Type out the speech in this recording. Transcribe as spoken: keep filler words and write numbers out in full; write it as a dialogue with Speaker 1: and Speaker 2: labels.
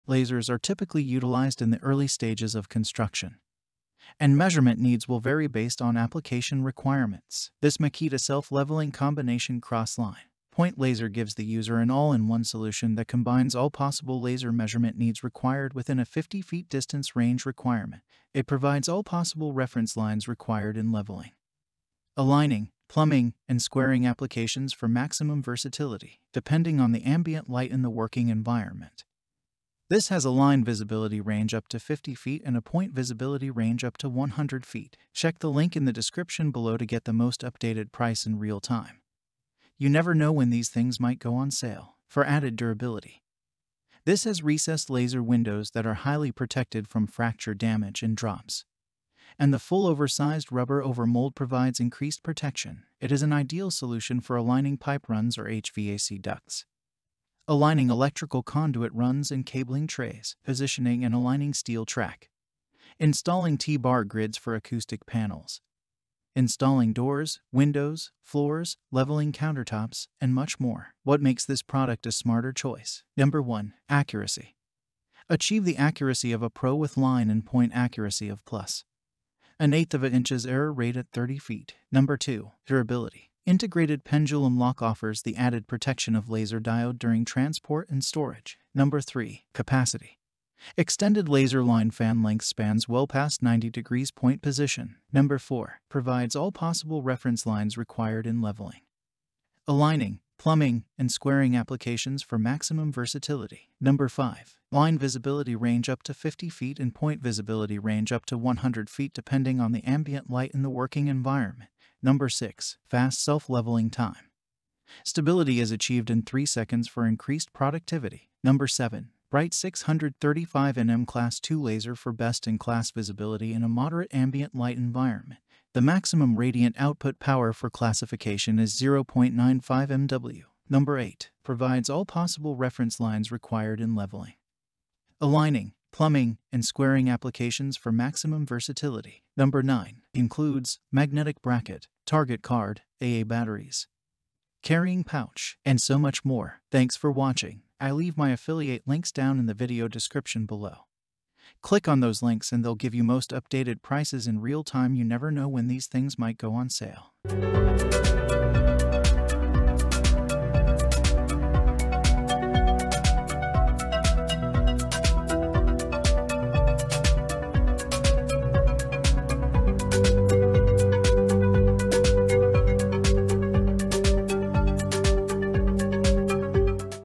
Speaker 1: Lasers are typically utilized in the early stages of construction, and measurement needs will vary based on application requirements. This Makita self-leveling combination cross-line point laser gives the user an all-in-one solution that combines all possible laser measurement needs required within a fifty feet distance range requirement. It provides all possible reference lines required in leveling, aligning, plumbing, and squaring applications for maximum versatility, depending on the ambient light in the working environment. This has a line visibility range up to fifty feet and a point visibility range up to one hundred feet. Check the link in the description below to get the most updated price in real time. You never know when these things might go on sale. For added durability, this has recessed laser windows that are highly protected from fracture damage and drops, and the full oversized rubber over mold provides increased protection. It is an ideal solution for aligning pipe runs or H V A C ducts, aligning electrical conduit runs and cabling trays, positioning and aligning steel track, installing T-bar grids for acoustic panels, installing doors, windows, floors, leveling countertops, and much more. What makes this product a smarter choice? Number one. Accuracy. Achieve the accuracy of a pro with line and point accuracy of plus an eighth of an inch's error rate at thirty feet. Number two. Durability. Integrated pendulum lock offers the added protection of laser diode during transport and storage. Number three. Capacity. Extended laser line fan length spans well past ninety degrees point position. Number four. Provides all possible reference lines required in leveling, aligning, plumbing, and squaring applications for maximum versatility. Number five. Line visibility range up to fifty feet and point visibility range up to one hundred feet depending on the ambient light in the working environment. Number six. Fast self-leveling time. Stability is achieved in three seconds for increased productivity. Number seven. Bright six hundred thirty-five nanometer Class two laser for best-in-class visibility in a moderate ambient light environment. The maximum radiant output power for classification is zero point nine five milliwatts. Number eight. Provides all possible reference lines required in leveling, aligning, plumbing, and squaring applications for maximum versatility. Number nine. Includes magnetic bracket, target card, A A batteries, carrying pouch, and so much more. Thanks for watching. I leave my affiliate links down in the video description below. Click on those links and they'll give you most updated prices in real time. You never know when these things might go on sale.